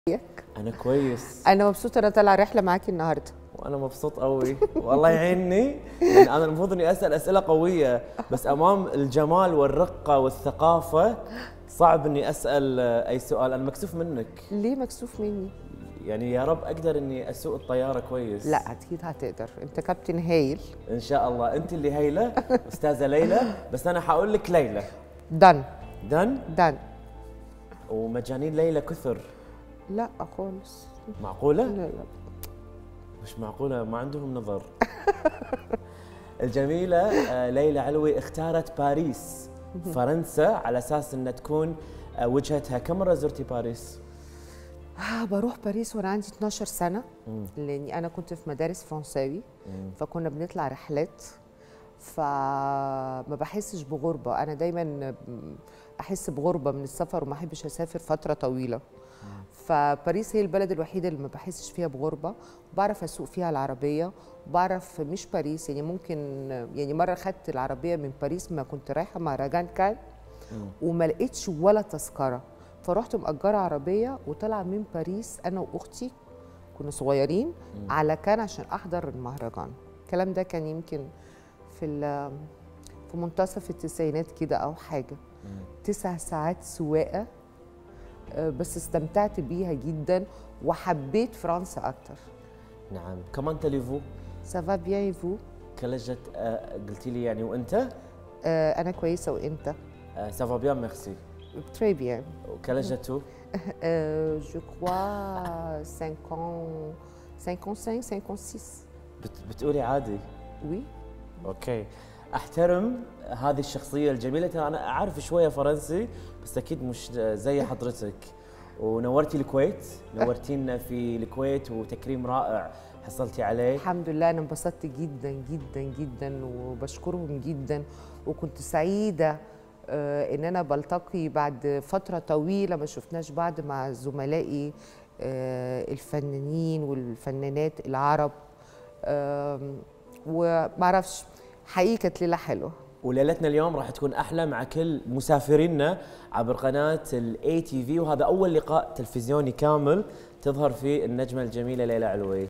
أنا كويس. أنا مبسوطة أنا طالعة رحلة معاكي النهاردة. وأنا مبسوط قوي والله يعيني. يعني أنا المفروض إني أسأل أسئلة قوية، بس أمام الجمال والرقة والثقافة صعب إني أسأل أي سؤال. أنا مكسوف منك. ليه مكسوف مني؟ يعني يا رب أقدر إني أسوق الطيارة كويس. لا أكيد هتقدر، أنت كابتن هايل. إن شاء الله. أنت اللي هايلة أستاذة ليلى، بس أنا حقول لك ليلى. دن دن؟ دن. ومجانين ليلى كثر. لا خالص. معقولة؟ لا لا. مش معقولة، ما عندهم نظر. الجميلة ليلى علوي اختارت باريس فرنسا على أساس أنها تكون وجهتها. كم مرة زرتي باريس؟ بروح باريس وأنا عندي 12 سنة، لأني أنا كنت في مدارس فرنساوي، فكنا بنطلع رحلات، فما بحسش بغربة. أنا دايما أحس بغربة من السفر وما أحبش أسافر فترة طويلة. فباريس هي البلد الوحيدة اللي ما بحسش فيها بغربة، بعرف أسوق فيها العربية، بعرف مش باريس يعني ممكن يعني مرة خدت العربية من باريس، ما كنت رايحة مهرجان كان وما لقيتش ولا تذكرة، فرحت مأجرة عربية وطلع من باريس أنا وأختي كنا صغيرين على كان عشان أحضر المهرجان. الكلام ده كان يمكن في منتصف التسعينات كده أو حاجة. 9 ساعات سواقة، بس استمتعت بيها جدا وحبيت فرنسا أكتر. نعم. كمان تليفو؟ سافا بيان اي فو؟ كلجت قلتي لي يعني وأنت؟ أنا كويسة وأنت؟ سافا بيان ميرسي. تري بيان. وكلجتو؟ جو كوا 55 56. بتقولي عادي؟ وي. اوكي. احترم هذه الشخصية الجميلة. ترى أنا أعرف شوية فرنسي بس أكيد مش زي حضرتك. ونورتي الكويت، نورتينا في الكويت وتكريم رائع حصلتي عليه. الحمد لله أنا انبسطت جدا جدا جدا وبشكرهم جدا، وكنت سعيدة إن أنا بلتقي بعد فترة طويلة ما شفناش بعض مع زملائي الفنانين والفنانات العرب، ومعرفش حقيقي كانت ليلة حلوة. وليلتنا اليوم راح تكون أحلى مع كل مسافرينا عبر قناة الATV، وهذا أول لقاء تلفزيوني كامل تظهر فيه النجمة الجميلة ليلى علوي.